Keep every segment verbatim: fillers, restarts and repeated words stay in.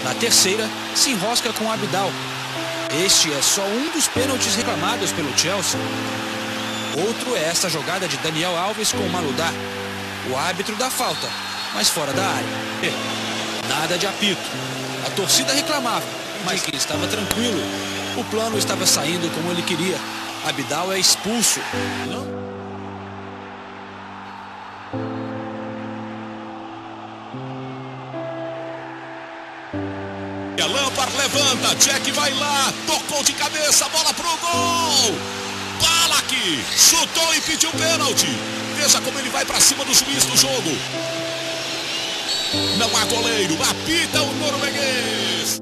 Na terceira, se enrosca com Abidal. Este é só um dos pênaltis reclamados pelo Chelsea. Outro é esta jogada de Daniel Alves com Maludá. O árbitro dá falta, mas fora da área. Nada de apito. A torcida reclamava, mas que estava tranquilo. O plano estava saindo como ele queria. Abidal é expulso. Não? Lampard levanta, Jack vai lá, tocou de cabeça, bola pro gol. Balak chutou e pediu pênalti. Veja como ele vai pra cima do juiz do jogo. Não há goleiro, apita o norueguês.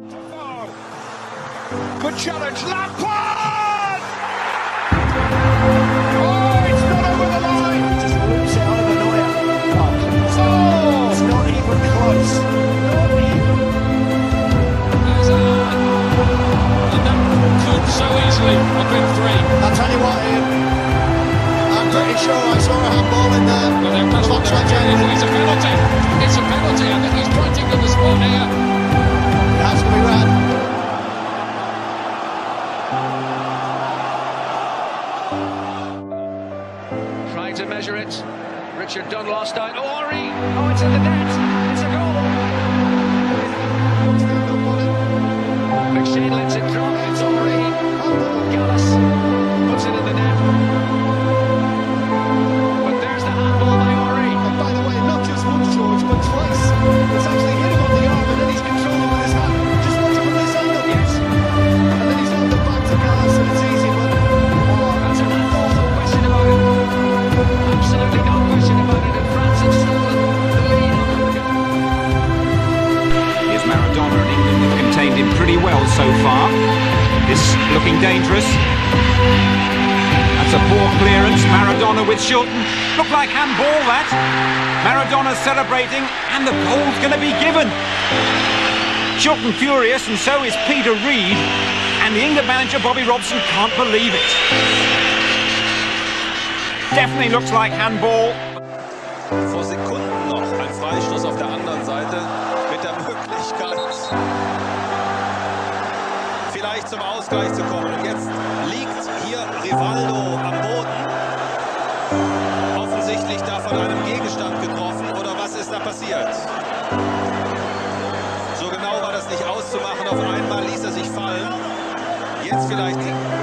Good challenge, Lampard! Oh, it's not over the line. Just loops it over Neuer. Oh, it's not even close. Not even. So easily have been three. I'll tell you what, Ian, I'm pretty sure I saw a handball in there. Well, then that's what they're doing. It's a penalty. It's a penalty. I think he's pointing to the spot here. It has to be red. Trying to measure it. Richard Dunn lost out. Oh, Ori. Oh, it's in the net. It's a goal. McShane lets it drop. It's Ori. Gallus puts it in the net. But there's the handball by Ori. And by the way, not just once, George, but twice. It's actually hit him on the arm and then he's controlling with his hand. Just watch him from this angle. Yes. And then he's on the back to Gallus and it's easy. But oh, that's a handball, no question about it. Absolutely no question about it. And France have stolen the lead. Here's Maradona, and England have contained him pretty well so far. This looking dangerous. That's a poor clearance. Maradona with Shilton. Looked like handball, that. Maradona celebrating, and the goal's going to be given. Shilton furious, and so is Peter Reid. And the England manager, Bobby Robson, can't believe it. Definitely looks like handball. Vor Sekunden noch ein Freistoß auf der anderen Seite mit der Möglichkeit, vielleicht zum Ausgleich zu kommen. Und jetzt liegt hier Rivaldo am Boden. Offensichtlich da von einem Gegenstand getroffen. Oder was ist da passiert? So genau war das nicht auszumachen. Auf einmal ließ er sich fallen. Jetzt vielleicht...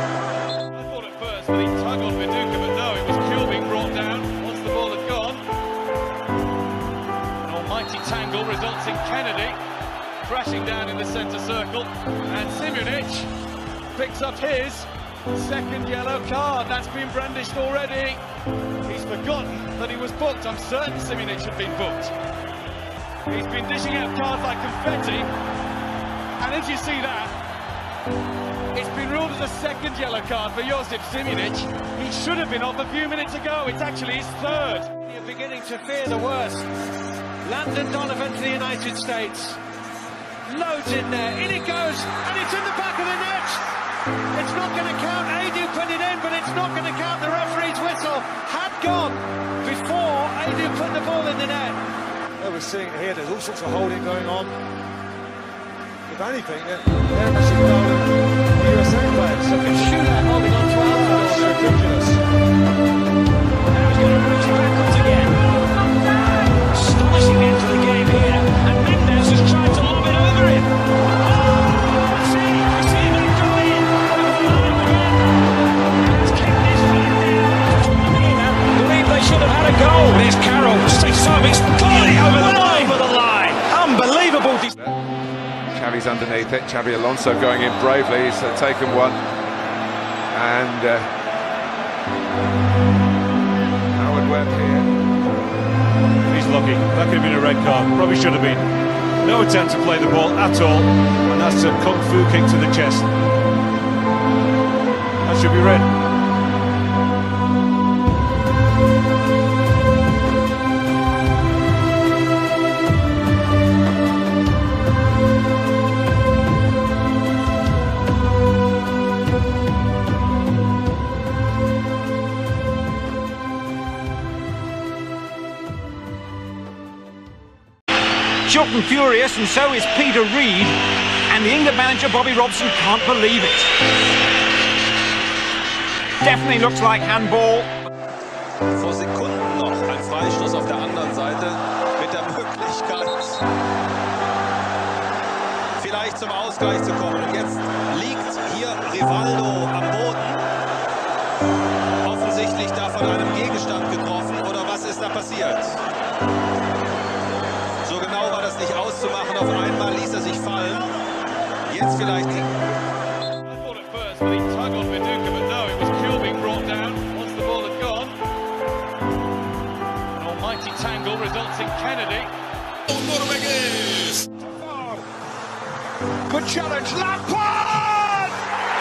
Tangle results in Kennedy crashing down in the centre circle, and Simunic picks up his second yellow card. That's been brandished already. He's forgotten that he was booked. I'm certain Simunic had been booked. He's been dishing out cards like confetti, and as you see that, it's been ruled as a second yellow card for Josip Simunic. He should have been off a few minutes ago. It's actually his third. You're beginning to fear the worst. Landon Donovan to the United States. Loads in there. In it goes. And it's in the back of the net. It's not going to count. Adu put it in, but it's not going to count. The referee's whistle had gone before Adu put the ball in the net. Well, we're seeing here, there's all sorts of holding going on. If anything, they're actually fouling the U S A players. So can shoot that holding on to Alvarez. That's ridiculous. Now he's going to reach backwards again. Astonishing into the game here, and Mendes has tried to lob it over him. Oh, see, we see that go in. Over the line again. Let's kick this flag down. I believe they should have had a goal. There's Carroll, sticks up, it's clearly over the line. Over the line. Unbelievable. Xavi's underneath it. Xavi Alonso going in bravely. He's uh, taken one, and uh, Howard Webb here. He's lucky. That could have been a red card. Probably should have been. No attempt to play the ball at all, and that's a kung fu kick to the chest. That should be red. Shilton and furious, and so is Peter Reid, and the England manager Bobby Robson can't believe it. Definitely looks like handball. Vor Sekunden noch ein Freistoß auf der anderen Seite mit der Möglichkeit, vielleicht zum Ausgleich zu kommen. Und jetzt liegt hier Rivaldo am Boden. Offensichtlich da von einem Gegenstand getroffen. Oder was ist da passiert? So genau war das nicht auszumachen. Auf einmal ließ er sich fallen. Jetzt vielleicht... Tangle results in Kennedy. Norueguês. Good challenge, Lampard!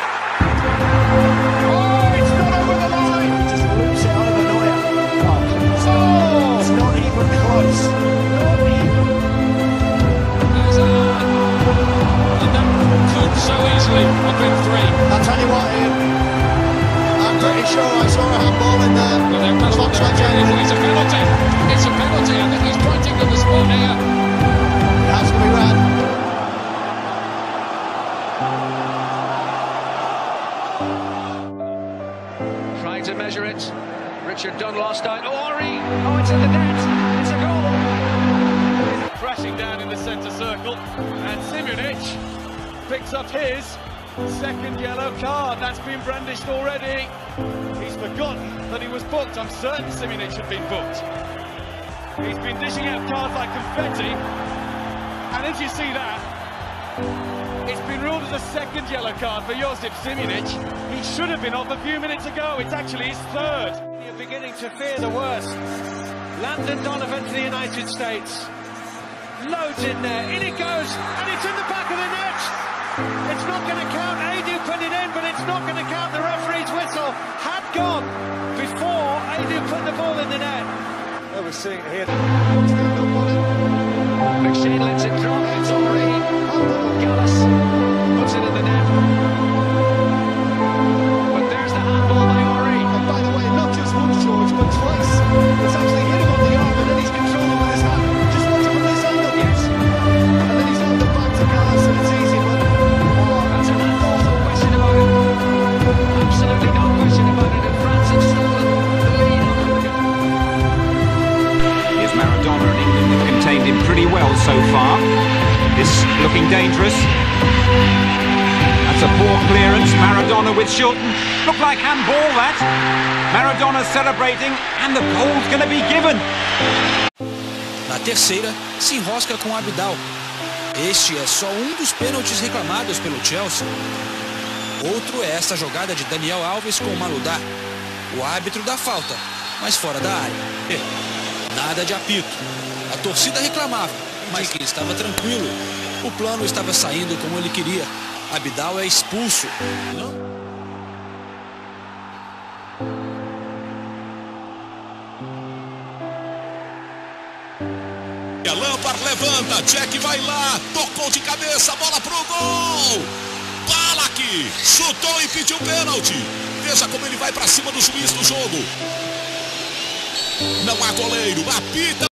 Oh, it's not over the line. He just loops it over Neuer. Oh, it's not even close. Not even. Hazard. And that could so easily have been three. I'll tell you what, Ian. I'm pretty sure I saw a handball in there. Well, there must Looks be like it's a penalty. It's a penalty. I think he's pointing to the spot here. It has to be red. Trying to measure it. Richard Dunn lost out. Oh, Ori! Oh, it's in the net. It's a goal. Crashing down in the centre circle. And Simunic picks up his second yellow card. That's been brandished already. He's forgotten that he was booked. I'm certain Simunic had been booked. He's been dishing out cards like confetti. And if you see that, it's been ruled as a second yellow card for Josip Simunic. He should have been off a few minutes ago. It's actually his third. You're beginning to fear the worst. Landon Donovan to the United States. Loads in there. In it goes. And it's in the back of the net. It's not going to count. Adu put it in, but it's not going to count. The referee's whistle had gone before Adu put the ball in the net. Oh, we're seeing it here. McShane lets it drop. It's Ori. Gallus puts it in the net. But there's the handball by Ori. And by the way, not just once, George, but twice. It's actually hit him on the arm, and then he's controlling with his hand. Just watch it from this angle. Yes. And then he's on the back to Gallus, and it's easy, but... That's a handball, no question about it. Absolutely no question about it. And France have stolen the lead. Here's Maradona, and England have contained him pretty well so far. This looking dangerous. That's a poor clearance. Maradona with Shilton. Looked like handball, that. Maradona celebrating, and the goal's going to be given. Na terceira, se enrosca com Abidal. Este é só um dos pênaltis reclamados pelo Chelsea. Outro é essa jogada de Daniel Alves com Maludá. O árbitro dá falta, mas fora da área. Nada de apito. A torcida reclamava, mas que estava tranquilo. O plano estava saindo como ele queria. Abidal é expulso. Lampard levanta, Jack vai lá, tocou de cabeça, bola pro gol! Balak chutou e pediu pênalti. Veja como ele vai para cima do juiz do jogo. Não há goleiro, apita.